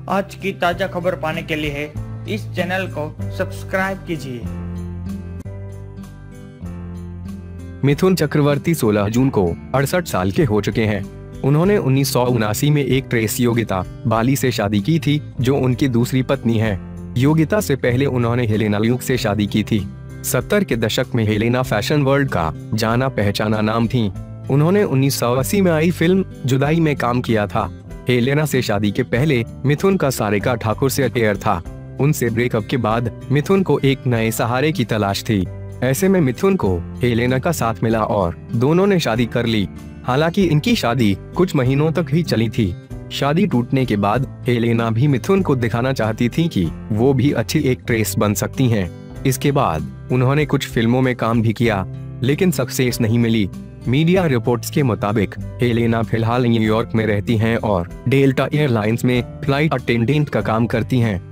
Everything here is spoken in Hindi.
आज की ताजा खबर पाने के लिए इस चैनल को सब्सक्राइब कीजिए। मिथुन चक्रवर्ती 16 जून को 68 साल के हो चुके हैं। उन्होंने 1979 में एक ट्रेस योगिता बाली से शादी की थी, जो उनकी दूसरी पत्नी है। योगिता से पहले उन्होंने हेलेना ल्यूक से शादी की थी। 70 के दशक में हेलेना फैशन वर्ल्ड का जाना पहचाना नाम थी। उन्होंने 1980 में आई फिल्म जुदाई में काम किया था। हेलेना से शादी के पहले मिथुन का सारिका ठाकुर से अफेयर था। उनसे ब्रेकअप के बाद मिथुन को एक नए सहारे की तलाश थी। ऐसे में मिथुन को हेलेना का साथ मिला और दोनों ने शादी कर ली। हालांकि इनकी शादी कुछ महीनों तक ही चली थी। शादी टूटने के बाद हेलेना भी मिथुन को दिखाना चाहती थी कि वो भी अच्छी एक्ट्रेस बन सकती हैं। इसके बाद उन्होंने कुछ फिल्मों में काम भी किया, लेकिन सक्सेस नहीं मिली। मीडिया रिपोर्ट्स के मुताबिक हेलेना फिलहाल न्यूयॉर्क में रहती हैं और डेल्टा एयरलाइंस में फ्लाइट अटेंडेंट का काम करती हैं।